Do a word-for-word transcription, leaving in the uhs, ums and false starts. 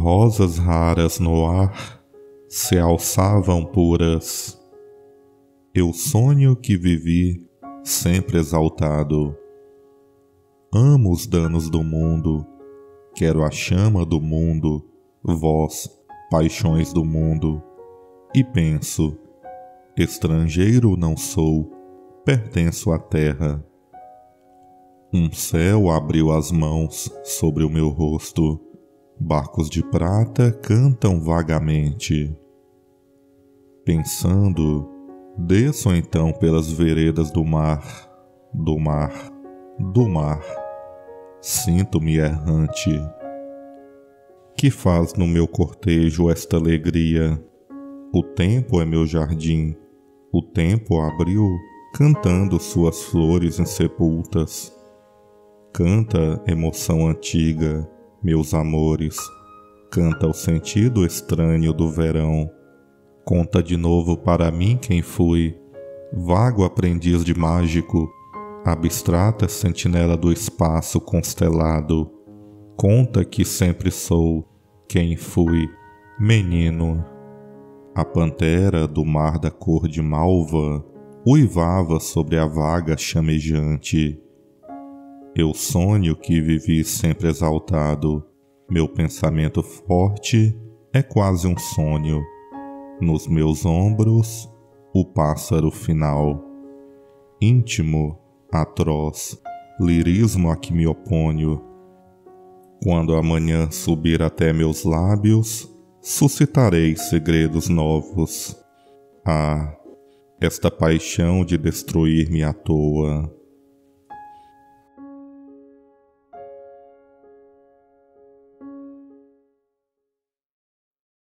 Rosas raras no ar se alçavam puras. Eu sonho que vivi sempre exaltado. Amo os danos do mundo, quero a chama do mundo, vós, paixões do mundo, e penso, estrangeiro não sou, pertenço à terra. Um céu abriu as mãos sobre o meu rosto, barcos de prata cantam vagamente. Pensando, desço então pelas veredas do mar, do mar, do mar. Sinto-me errante. Que faz no meu cortejo esta alegria? O tempo é meu jardim, o tempo abriu, cantando suas flores insepultas. Canta emoção antiga, meus amores, canta o sentido estranho do verão. Conta de novo para mim quem fui, vago aprendiz de mágico, abstrata sentinela do espaço constelado. Conta que sempre sou quem fui, menino. A pantera do mar da cor de malva uivava sobre a vaga chamejante. Eu sonho que vivi sempre exaltado, meu pensamento forte é quase um sonho. Nos meus ombros, o pássaro final. Íntimo, atroz, lirismo a que me oponho. Quando a manhã subir até meus lábios, suscitarei segredos novos. Ah, esta paixão de destruir-me à toa.